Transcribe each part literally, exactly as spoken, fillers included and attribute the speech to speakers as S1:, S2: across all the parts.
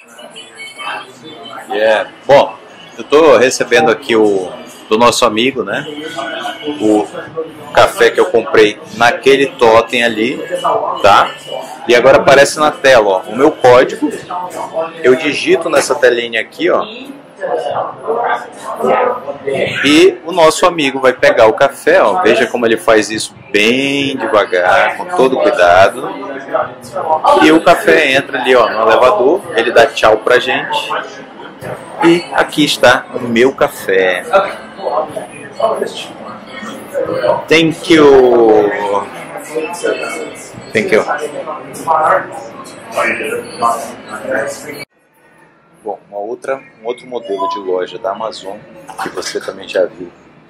S1: Yeah. Bom, eu estou recebendo aqui o do nosso amigo, né? O café que eu comprei naquele totem ali, tá? E agora aparece na tela, ó, o meu código. Eu digito nessa telinha aqui, ó. E o nosso amigo vai pegar o café, ó. Veja como ele faz isso bem devagar, com todo cuidado. E o café entra ali, ó, no elevador. Ele dá tchau pra gente. E aqui está o meu café. Thank you. Thank you. Bom, uma outra, um outro modelo de loja da Amazon que você também já viu,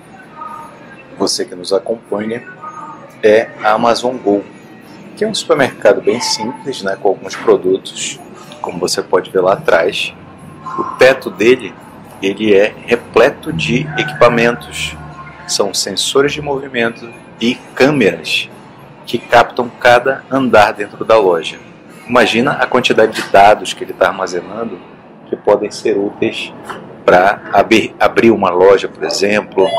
S1: você que nos acompanha, é a Amazon Go, que é um supermercado bem simples, né, com alguns produtos, como você pode ver lá atrás. O teto dele, ele é repleto de equipamentos, são sensores de movimento e câmeras que captam cada andar dentro da loja. Imagina a quantidade de dados que ele está armazenando, que podem ser úteis para abrir, abrir uma loja, por exemplo,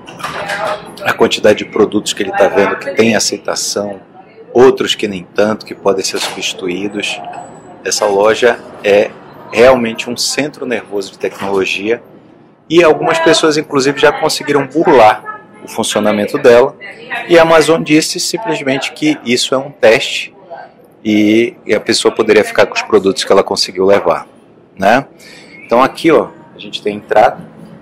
S1: a quantidade de produtos que ele está vendo que tem aceitação, outros que nem tanto, que podem ser substituídos. Essa loja é realmente um centro nervoso de tecnologia e algumas pessoas inclusive já conseguiram burlar o funcionamento dela, e a Amazon disse simplesmente que isso é um teste e, e a pessoa poderia ficar com os produtos que ela conseguiu levar, né? Então aqui, ó, a gente tem entrada,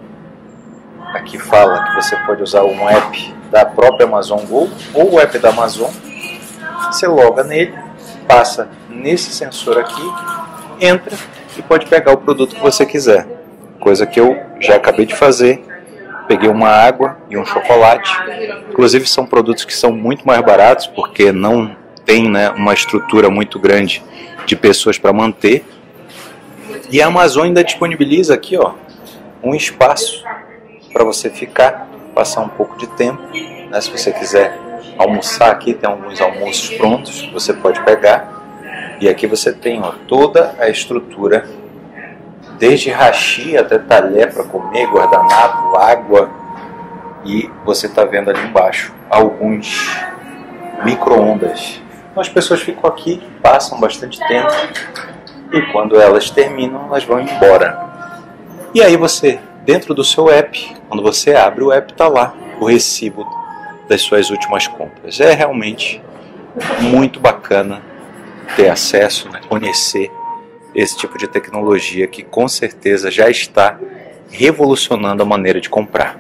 S1: aqui fala que você pode usar um app da própria Amazon Go ou o app da Amazon. Você loga nele, passa nesse sensor aqui, entra e pode pegar o produto que você quiser, coisa que eu já acabei de fazer. Peguei uma água e um chocolate, inclusive são produtos que são muito mais baratos porque não tem, né, uma estrutura muito grande de pessoas para manter. E a Amazon ainda disponibiliza aqui, ó, um espaço para você ficar, passar um pouco de tempo, né? Se você quiser almoçar aqui, tem alguns almoços prontos que você pode pegar. E aqui você tem, ó, toda a estrutura, desde hashi até talher para comer, guardanapo, água. E você está vendo ali embaixo alguns micro-ondas. Então as pessoas ficam aqui, passam bastante tempo e quando elas terminam, elas vão embora. E aí você, dentro do seu app, quando você abre o app, está lá o recibo das suas últimas compras. É realmente muito bacana ter acesso, né, conhecer esse tipo de tecnologia que com certeza já está revolucionando a maneira de comprar.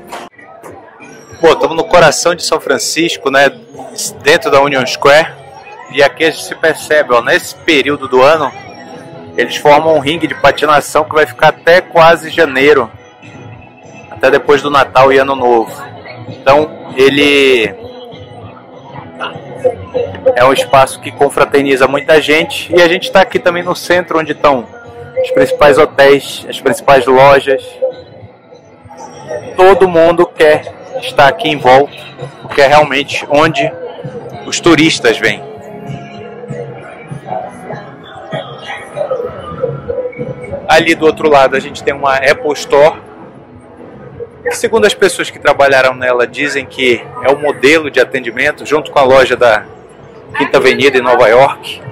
S1: Pô, estamos no coração de São Francisco, né, dentro da Union Square, e aqui a gente se percebe, ó, nesse período do ano, eles formam um ringue de patinação que vai ficar até quase janeiro, até depois do Natal e Ano Novo. Então, ele é um espaço que confraterniza muita gente, e a gente está aqui também no centro, onde estão os principais hotéis, as principais lojas. Todo mundo quer estar aqui em volta, porque é realmente onde os turistas vêm. Ali do outro lado a gente tem uma Apple Store, que, segundo as pessoas que trabalharam nela, dizem que é o modelo de atendimento, junto com a loja da Quinta Avenida em Nova York.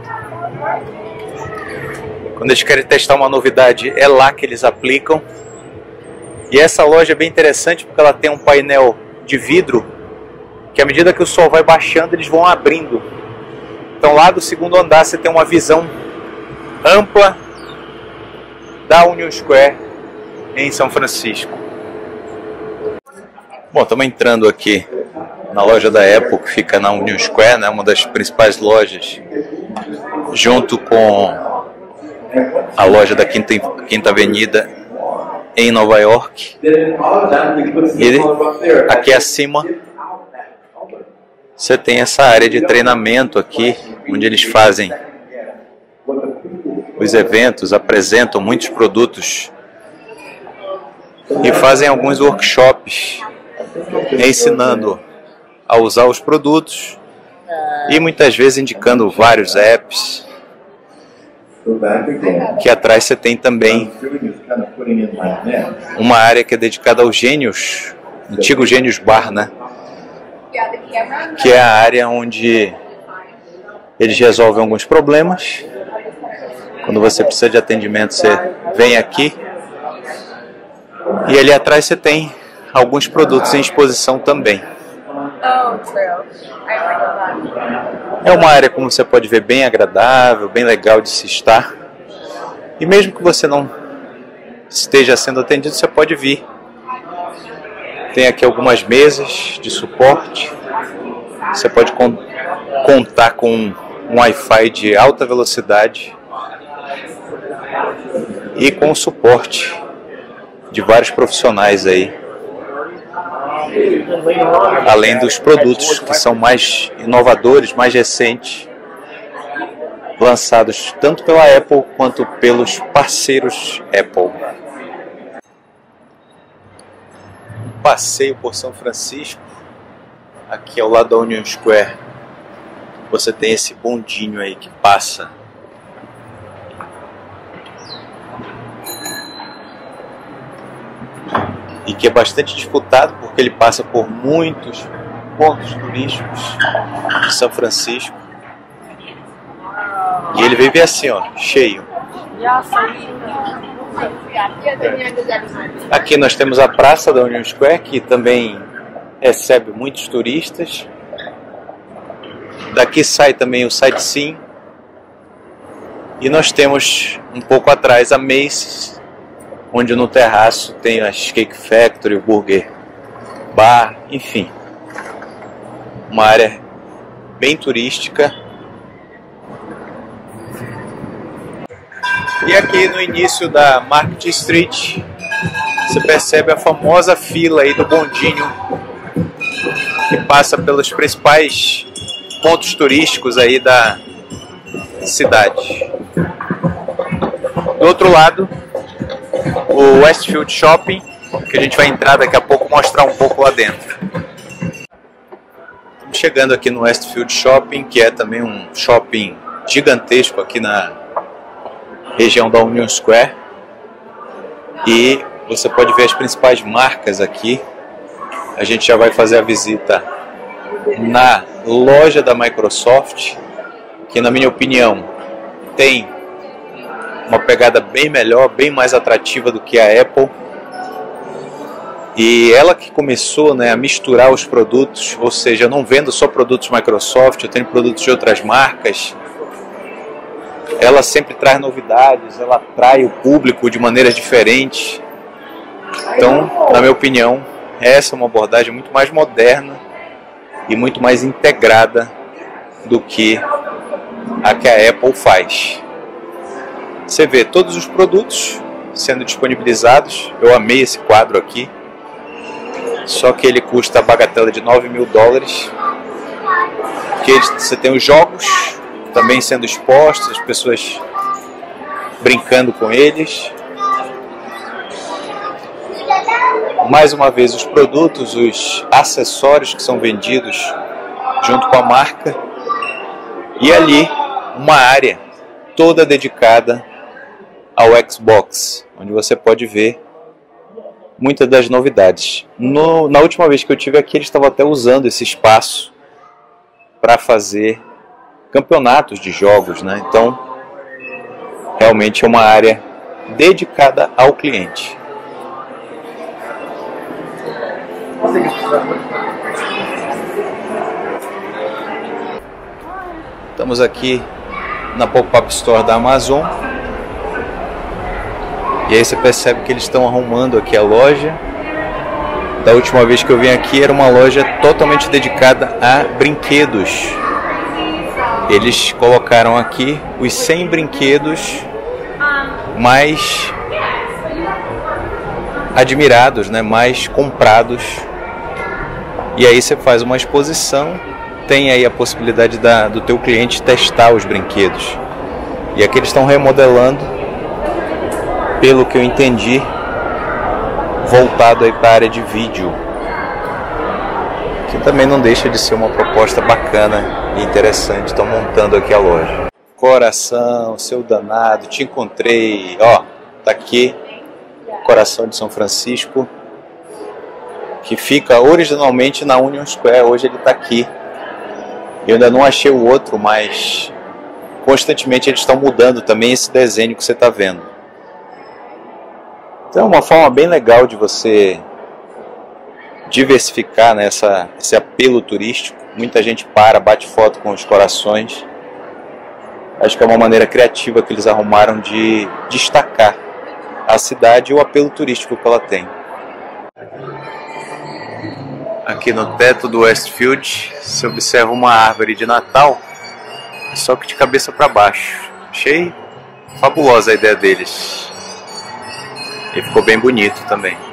S1: Quando eles querem testar uma novidade, é lá que eles aplicam. E essa loja é bem interessante porque ela tem um painel de vidro que, à medida que o sol vai baixando, eles vão abrindo. Então lá do segundo andar você tem uma visão ampla da Union Square em São Francisco. Bom, estamos entrando aqui na loja da Apple, que fica na Union Square, né, uma das principais lojas, junto com a loja da Quinta, Quinta Avenida em Nova York. E aqui acima você tem essa área de treinamento aqui, onde eles fazem os eventos, apresentam muitos produtos e fazem alguns workshops ensinando a usar os produtos e muitas vezes indicando vários apps. que atrás você tem também uma área que é dedicada aos Genius, antigo Genius Bar, né? Que é a área onde eles resolvem alguns problemas. Quando você precisa de atendimento, você vem aqui. E ali atrás você tem alguns produtos em exposição também. É uma área, como você pode ver, bem agradável, bem legal de se estar. E mesmo que você não esteja sendo atendido, você pode vir. Tem aqui algumas mesas de suporte. Você pode con- contar com um Wi-Fi de alta velocidade e com o suporte de vários profissionais aí, além dos produtos que são mais inovadores, mais recentes, lançados tanto pela Apple quanto pelos parceiros Apple. Um passeio por São Francisco, aqui ao lado da Union Square. Você tem esse bondinho aí que passa. E que é bastante disputado porque ele passa por muitos pontos turísticos de São Francisco. E ele vive assim, ó, cheio. Aqui nós temos a praça da Union Square, que também recebe muitos turistas. Daqui sai também o Sightseeing. E nós temos um pouco atrás a Macy's, onde no terraço tem a Cake Factory, o Burger Bar, enfim. Uma área bem turística. E aqui no início da Market Street, você percebe a famosa fila aí do bondinho, que passa pelos principais pontos turísticos aí da cidade. Do outro lado, o Westfield Shopping, que a gente vai entrar daqui a pouco, mostrar um pouco lá dentro. Estamos chegando aqui no Westfield Shopping, que é também um shopping gigantesco aqui na região da Union Square. E você pode ver as principais marcas aqui. A gente já vai fazer a visita na loja da Microsoft, que na minha opinião tem uma pegada bem melhor, bem mais atrativa do que a Apple. E ela que começou, né, a misturar os produtos, ou seja, eu não vendo só produtos Microsoft, eu tenho produtos de outras marcas. Ela sempre traz novidades, ela atrai o público de maneiras diferentes. Então, na minha opinião, essa é uma abordagem muito mais moderna e muito mais integrada do que a que a Apple faz. Você vê todos os produtos sendo disponibilizados. Eu amei esse quadro aqui. Só que ele custa a bagatela de nove mil dólares. Que você tem os jogos também sendo expostos, as pessoas brincando com eles. Mais uma vez, os produtos, os acessórios que são vendidos junto com a marca. E ali, uma área toda dedicada ao Xbox, onde você pode ver muitas das novidades. No, na última vez que eu estive aqui, eles estavam até usando esse espaço para fazer campeonatos de jogos, né? Então, realmente é uma área dedicada ao cliente. Estamos aqui na Pop-Up Store da Amazon. E aí você percebe que eles estão arrumando aqui a loja. Da última vez que eu vim aqui era uma loja totalmente dedicada a brinquedos. Eles colocaram aqui os cem brinquedos mais admirados, né, mais comprados. E aí você faz uma exposição, tem aí a possibilidade da, do teu cliente testar os brinquedos. E aqui eles estão remodelando, pelo que eu entendi, voltado aí para a área de vídeo, que também não deixa de ser uma proposta bacana e interessante. Estão montando aqui a loja. Coração, seu danado, te encontrei. Ó, tá aqui, Coração de São Francisco, que fica originalmente na Union Square. Hoje ele tá aqui. Eu ainda não achei o outro, mas constantemente eles estão mudando também esse desenho que você está vendo. Então é uma forma bem legal de você diversificar, né, essa, esse apelo turístico. Muita gente para, bate foto com os corações. Acho que é uma maneira criativa que eles arrumaram de destacar a cidade e o apelo turístico que ela tem. Aqui no teto do Westfield, você observa uma árvore de Natal, só que de cabeça para baixo. Achei fabulosa a ideia deles. E ficou bem bonito também.